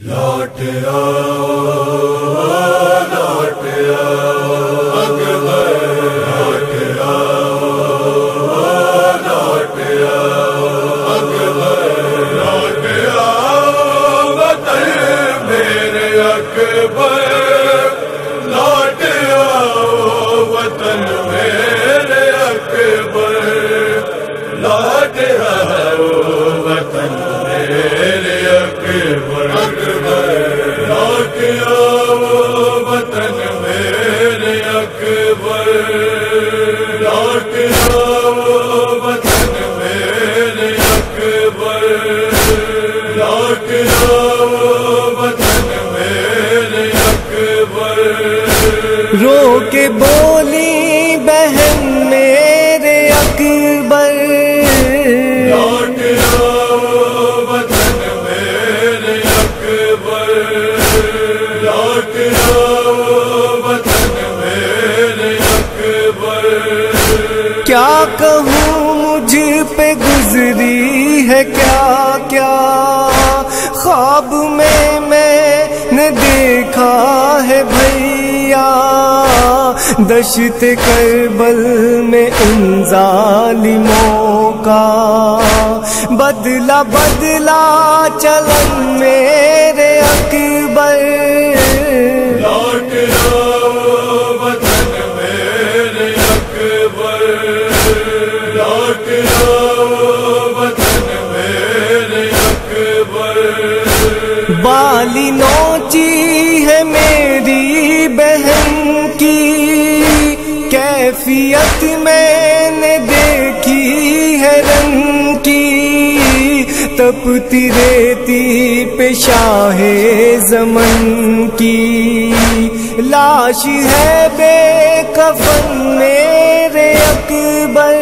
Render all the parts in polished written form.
لوٹ آؤ لوٹ آؤ اکبر، لوٹ آؤ لوٹ آؤ اکبر، لوٹ آؤ وطن میرے اکبر، لوٹ آؤ وطن میرے اکبر، لوٹ آؤ وطن میرے اکبر، لوٹ آؤ وطن میرے اکبر، لوٹ آؤ وطن میرے اکبر، لوٹ آؤ وطن میرے اکبر۔ رو کے بولی بہن میرے اکبر، لوٹ آؤ وطن میرے اکبر، لوٹ آؤ وطن میرے اکبر۔ کیا کہوں مجھ پہ گزری ہے کیا کیا، خواب میں نے دیکھا ہے بھیا، دشت کربل میں ان ظالموں کا، بدلا بدلا چلن میرے اکبر، لوٹ آؤ وطن میرے اکبر، لوٹ آؤ وطن میرے اکبر۔ بالی نوچی ہے میری بہن کی، کیفیت میں نے دیکھی ہے رنگ کی، تپتی ریتی پہ شاہ زمن کی، لاش ہے بے کفن میرے اکبر،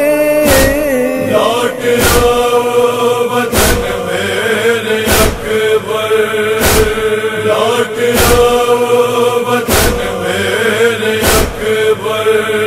لوٹ آؤ وطن میرے اکبر، لوٹ آؤ وطن میرے اکبر۔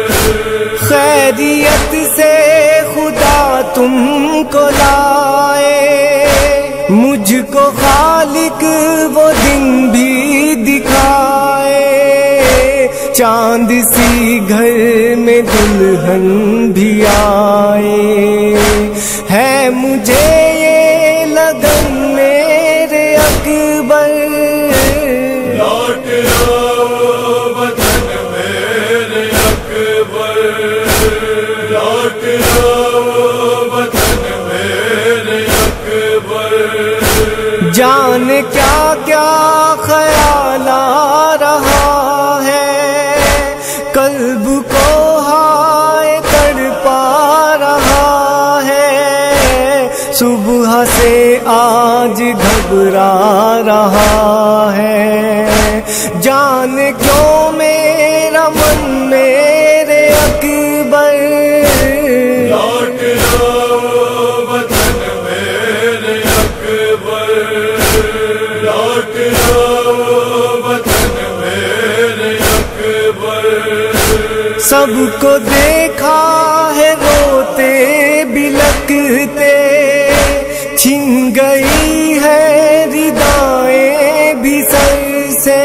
خیریت سے خدا تم کو لائے، مجھ کو خالق وہ دن بھی دکھائے، چاند سی گھر میں دلہن بھی آئے، ہے مجھے یہ لگن میرے اکبر، لوٹ آؤ وطن میرے اکبر، لوٹ آؤ وطن میرے اکبر۔ جانے کیا کیا خیال آ رہا ہے، قلب کو ہائے تڑپا رہا ہے، صبح سے آج گھبرا رہا ہے، جانے کیوں میرا من میرے اکبر، لوٹ آؤ وطن میرے اکبر، لوٹ آؤ وطن میرے اکبر۔ سب کو دیکھا ہے روتے بلکتے، چھن گئی ہے ردائیں بھی سر سے،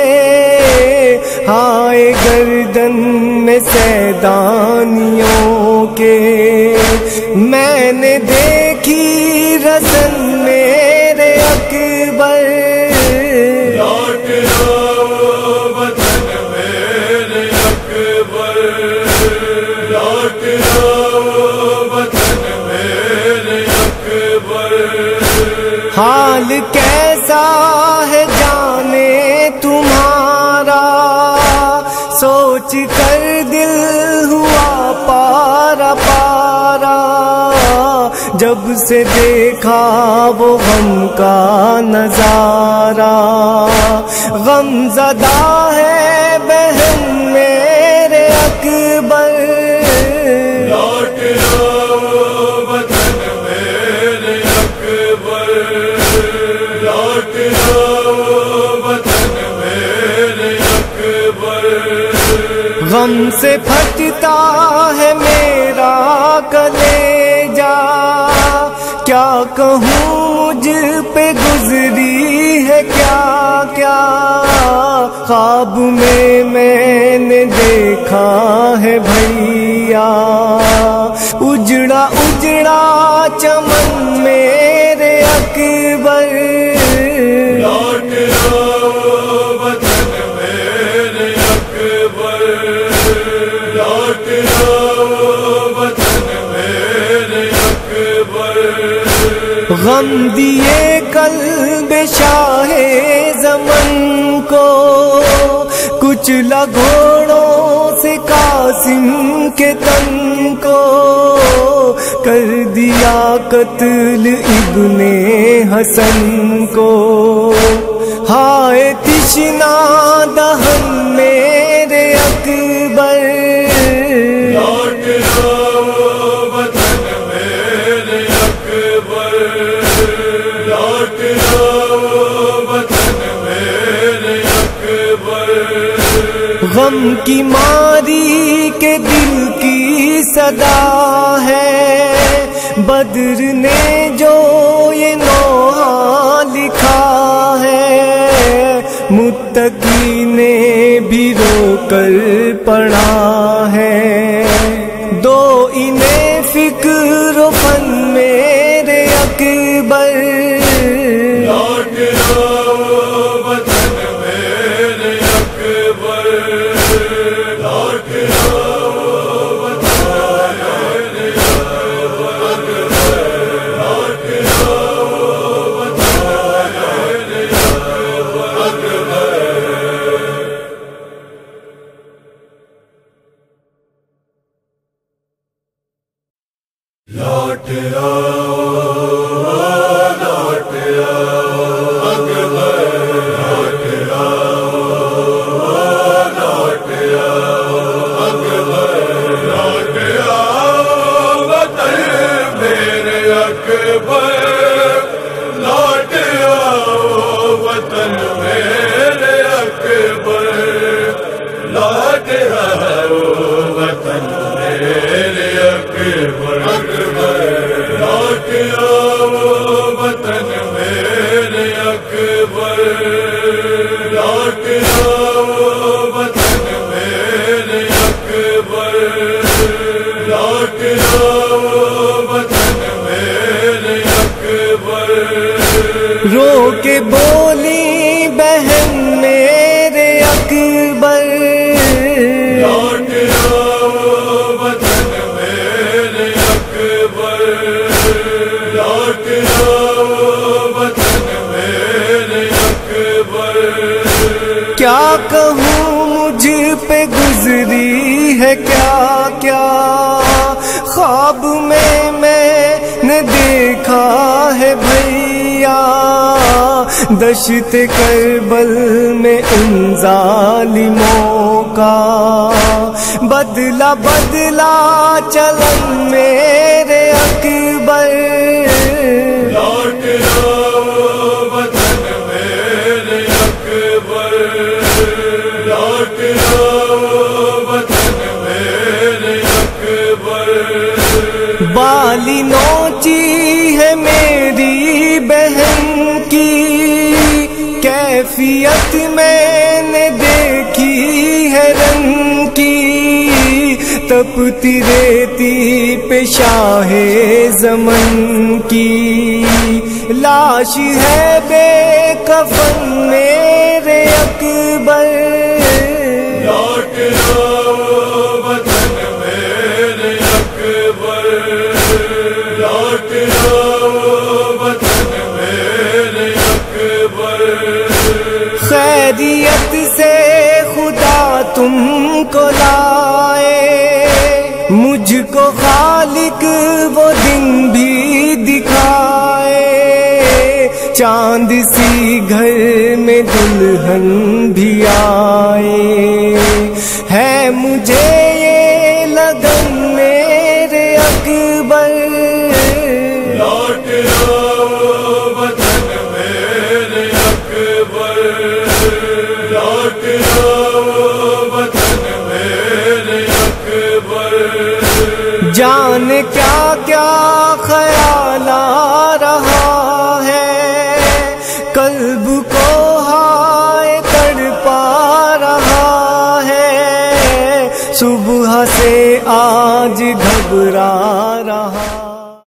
ہائے گردن میں سیدانیوں کے، میں نے دیکھی رسن میرے اکبر، لوٹ آؤ وطن میرے اکبر، لوٹ آؤ وطن میرے اکبر۔ حال کیسا ہے جانے تمہارا، سوچ کر دل ہوا پارا پارا، جب سے دیکھا وہ غم کا نظارہ، غم زدہ ہے بہن میرے اکبر، لوٹ آؤ وطن میرے اکبر، لوٹ آؤ وطن میرے اکبر۔ غم سے پھٹتا ہے میرا کلیجہ، کیا کہوں مجھ پہ گزری ہے کیا خواب میں نے دیکھا ہے بھیا، اجڑا اجڑا چمن میرے اکبر، لوٹ آؤ وطن میرے اکبر، لوٹ آؤ وطن میرے اکبر، غم دیے قلب شاہ زمن کو، کچلا گھوڑوں سے قاسم کے تن کو، کر دیا قتل ابن حسن کو، ہائے تشنا دہن میرے اکبر، لوٹ آؤ وطن میرے اکبر، لوٹ آؤ وطن میرے اکبر، غم کی ماری کے دل کی صدا ہے، بدر نے جو یہ نوحہ لکھا ہے، متقی نے بھی رو کر پڑھا ہے، دو انہیں فکر و فن میرے اکبر، لوٹ آؤ وطن میرے اکبر، لوٹ آؤ وطن میرے اکبر، لوٹ آؤ وطن میرے اکبر، لوٹ آؤ لوٹ آؤ اکبر، لوٹ آؤ لوٹ آؤ اکبر، لوٹ آؤ وطن میرے اکبر، لوٹ آؤ وطن میرے اکبر، لوٹ آؤ وطن میرے اکبر، لوٹ آؤ وطن میرے اکبر، لوٹ آؤ وطن میرے اکبر، لوٹ آؤ وطن میرے اکبر، رو کے بولی بہن میرے اکبر، لوٹ آؤ وطن میرے اکبر، لوٹ آؤ وطن میرے اکبر، کیا کہوں مجھ پہ گزری ہے کیا کیا، خواب میں نے دیکھا ہے بھیا، دشت کربل میں ان ظالموں کا، بدلا بدلا چلن میرے اکبر، لوٹ آؤ وطن میرے اکبر، لوٹ آؤ وطن میرے اکبر، بالی نوچی ہے میری بہن کی، کیفیت میں نے دیکھی ہے رنگ کی، تپتی ریتی پہ شاہ زمن کی، لاش ہے بے کفن میرے اکبر، لوٹ آؤ وطن میرے اکبر، لوٹ آؤ وطن میرے اکبر، خیریت سے خدا تم کو لائے، مجھ کو خالق وہ دن بھی دکھائے، چاند سی گھر میں دلہن بھی آئے، ہے مجھے یہ لگن میرے اکبر، لوٹ آؤ وطن میرے اکبر، لوٹ آؤ وطن میرے اکبر، جانے کیا کیا خیال آ رہا ہے، قلب کو ہائے تڑپا صبح سے آج گھبرا رہا